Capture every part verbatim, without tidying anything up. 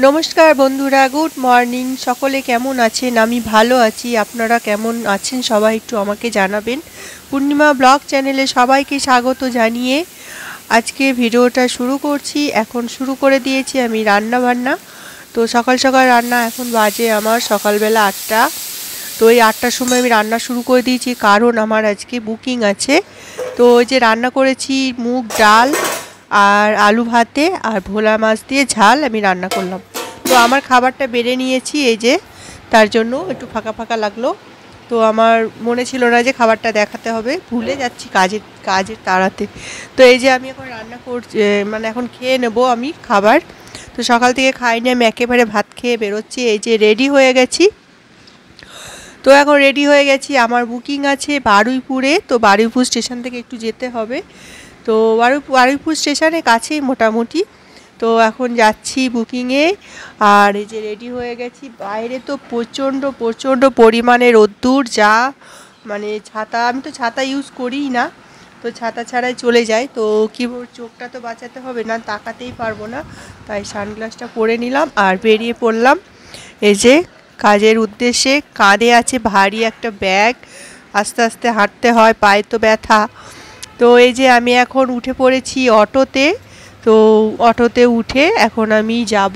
নমস্কার বন্ধুরা, good morning. সকলে কেমন আছেন? আমি ভালো আছি। আপনারা কেমন আছেন সবাই একটু আমাকে জানাবেন। পূর্ণিমা ব্লগ চ্যানেলে সবাইকে স্বাগত জানিয়ে আজকে ভিডিওটা শুরু করছি। এখন শুরু করে দিয়েছি আমি রান্না বান্না। তো সকাল সকাল রান্না, এখন বাজে আমার সকালবেলা আটটা। তো এই আটটার সময় আমি রান্না শুরু করে দিয়েছি, কারণ আমার আজকে বুকিং আছে। তো ওই যে রান্না করেছি মুগ ডাল আর আলু ভাতে আর ভোলা মাছ দিয়ে ঝাল আমি রান্না করলাম। তো আমার খাবারটা বেড়ে নিয়েছি, এই যে তার জন্য একটু ফাঁকা ফাঁকা লাগলো। তো আমার মনে ছিল না যে খাবারটা দেখাতে হবে, ভুলে যাচ্ছি কাজের কাজের তাড়াতে। তো এই যে আমি এখন রান্না করছি, মানে এখন খেয়ে নেব আমি খাবার। তো সকাল থেকে খাইনি, আমি একেবারে ভাত খেয়ে বেরোচ্ছি। এই যে রেডি হয়ে গেছি। তো এখন রেডি হয়ে গেছি, আমার বুকিং আছে বারুইপুরে। তো বারুইপুর স্টেশন থেকে একটু যেতে হবে। তো বারুই বারুইপুর স্টেশনের কাছেই মোটামুটি। তো এখন যাচ্ছি বুকিংয়ে। আর এই যে রেডি হয়ে গেছি। বাইরে তো প্রচণ্ড প্রচণ্ড পরিমাণে রোদ্দুর, যা মানে ছাতা, আমি তো ছাতা ইউজ করিই না, তো ছাতা ছাড়াই চলে যাই। তো কী চোখটা তো বাঁচাতে হবে, না তাকাতেই পারবো না, তাই সানগ্লাসটা পরে নিলাম আর বেরিয়ে পড়লাম এই যে কাজের উদ্দেশ্যে। কাঁধে আছে ভারী একটা ব্যাগ, আস্তে আস্তে হাঁটতে হয়, পায়ে তো ব্যথা। তো এই যে আমি এখন উঠে পড়েছি অটোতে। তো অটোতে উঠে এখন আমি যাব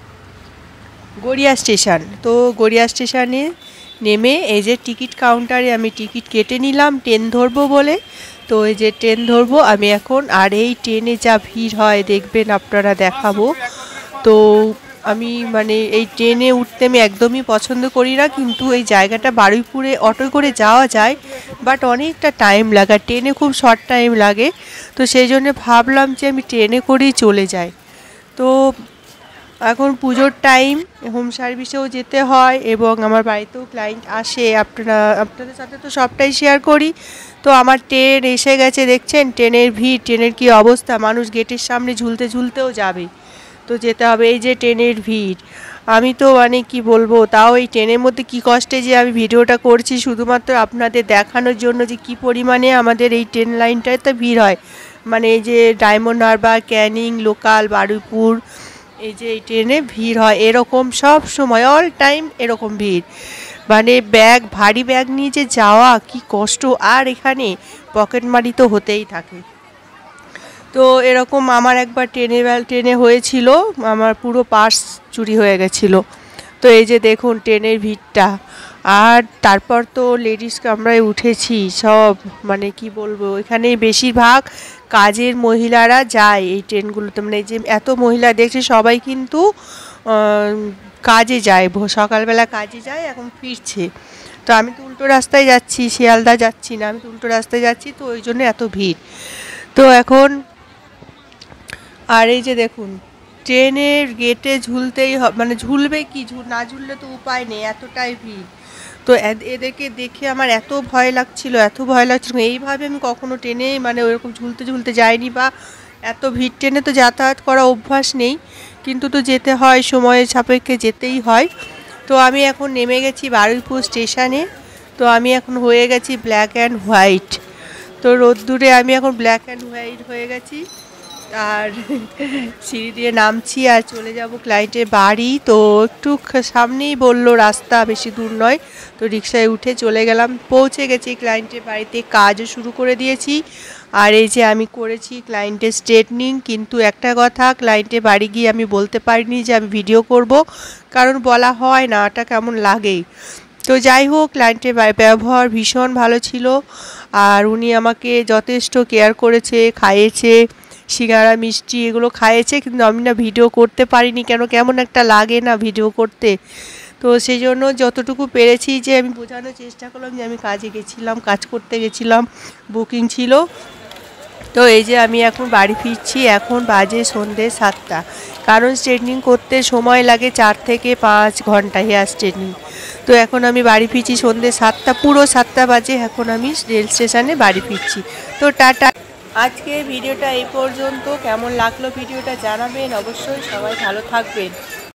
গড়িয়া স্টেশন। তো গড়িয়া স্টেশনে নেমে এই যে টিকিট কাউন্টারে আমি টিকিট কেটে নিলাম ট্রেন ধরবো বলে। তো এই যে ট্রেন ধরবো আমি এখন। আর এই ট্রেনে যা ভিড় হয় দেখবেন, আপনারা দেখাবো। তো আমি মানে এই ট্রেনে উঠতে আমি একদমই পছন্দ করি না, কিন্তু এই জায়গাটা বারুইপুরে অটো করে যাওয়া যায়, বাট অনেকটা টাইম লাগে, ট্রেনে খুব শর্ট টাইম লাগে। তো সেই জন্য ভাবলাম যে আমি ট্রেনে করেই চলে যাই। তো এখন পুজোর টাইম, হোম সার্ভিসেও যেতে হয় এবং আমার বাড়িতেও ক্লায়েন্ট আসে। আপনারা আপনাদের সাথে তো সবটাই শেয়ার করি। তো আমার ট্রেন এসে গেছে, দেখছেন ট্রেনের ভিড়, ট্রেনের কী অবস্থা, মানুষ গেটের সামনে ঝুলতে ঝুলতেও যাবে, তো যেতে হবে। এই যে ট্রেনের ভিড়, আমি তো মানে কি বলবো, তাও এই ট্রেনের মধ্যে কি কষ্টে যে আমি ভিডিওটা করছি, শুধুমাত্র আপনাদের দেখানোর জন্য যে কি পরিমাণে আমাদের এই ট্রেন লাইনটাতে ভিড় হয়। মানে এই যে ডায়মন্ড হারবার, ক্যানিং, লোকাল, বারুইপুর, এই যে এই ট্রেনে ভিড় হয় এরকম সব সময়, অল টাইম এরকম ভিড়। মানে ব্যাগ, ভারী ব্যাগ নিয়ে যে যাওয়া কি কষ্ট, আর এখানে পকেটমারি তো হতেই থাকে। তো এরকম আমার একবার ট্রেনে ট্রেনে হয়েছিল, আমার পুরো পার্স চুরি হয়ে গেছিলো। তো এই যে দেখুন ট্রেনের ভিড়টা। আর তারপর তো লেডিস কামরায় উঠেছি সব, মানে কি বলবো, এখানে বেশিরভাগ কাজের মহিলারা যায় এই ট্রেনগুলোতে। মানে এই যে এত মহিলা দেখছি, সবাই কিন্তু কাজে যায়, সকালবেলা কাজে যায়, এখন ফিরছে। তো আমি তো উল্টো রাস্তায় যাচ্ছি, শিয়ালদা যাচ্ছি না, আমি তো উল্টো রাস্তায় যাচ্ছি, তো ওই জন্য এত ভিড়। তো এখন আর এই যে দেখুন ট্রেনের গেটে ঝুলতেই হবে, মানে ঝুলবে কি, ঝুল না ঝুললে তো উপায় নেই, এতটাই ভিড়। তো এদেরকে দেখে আমার এত ভয় লাগছিল, এত ভয় লাগছিল। এইভাবে আমি কখনো ট্রেনে মানে ওরকম ঝুলতে ঝুলতে যাইনি, বা এত ভিড় ট্রেনে তো যাতায়াত করা অভ্যাস নেই, কিন্তু তো যেতে হয়, সময়ের সাপেক্ষে যেতেই হয়। তো আমি এখন নেমে গেছি বারুইপুর স্টেশনে। তো আমি এখন হয়ে গেছি ব্ল্যাক অ্যান্ড হোয়াইট। তো রোদ্দুরে আমি এখন ব্ল্যাক অ্যান্ড হোয়াইট হয়ে গেছি। আর সিঁড়ি দিয়ে নামছি আর চলে যাব ক্লায়েন্টের বাড়ি। তো একটু সামনেই বললো রাস্তা, বেশি দূর নয়। তো রিক্সায় উঠে চলে গেলাম, পৌঁছে গেছি ক্লায়েন্টের বাড়িতে, কাজও শুরু করে দিয়েছি। আর এই যে আমি করেছি ক্লায়েন্টের স্ট্রেটনিং, কিন্তু একটা কথা, ক্লায়েন্টের বাড়ি গিয়ে আমি বলতে পারিনি যে আমি ভিডিও করব, কারণ বলা হয় না, ওটা কেমন লাগেই। তো যাই হোক, ক্লায়েন্টের ব্যবহার ভীষণ ভালো ছিল, আর উনি আমাকে যথেষ্ট কেয়ার করেছে, খাইয়েছে, সিঙ্গারা মিষ্টি এগুলো খাইয়েছে। কিন্তু আমি না ভিডিও করতে পারিনি, কেন কেমন একটা লাগে না ভিডিও করতে। তো সেই জন্য যতটুকু পেরেছি যে আমি বোঝানোর চেষ্টা করলাম যে আমি কাজে গেছিলাম, কাজ করতে গেছিলাম, বুকিং ছিল। তো এই যে আমি এখন বাড়ি ফিরছি, এখন বাজে সন্ধ্যে সাতটা, কারণ স্ট্রেটনিং করতে সময় লাগে চার থেকে পাঁচ ঘন্টা হেয়ার স্ট্রেটনিং। তো এখন আমি বাড়ি ফিরছি সন্ধ্যে সাতটা, পুরো সাতটা বাজে এখন আমি রেল স্টেশনে বাড়ি ফিরছি। তো টাটা। আজকে ভিডিওটা এই পর্যন্ত। কেমন লাগলো ভিডিওটা জানাবেন অবশ্যই, সবাই ভালো থাকবেন।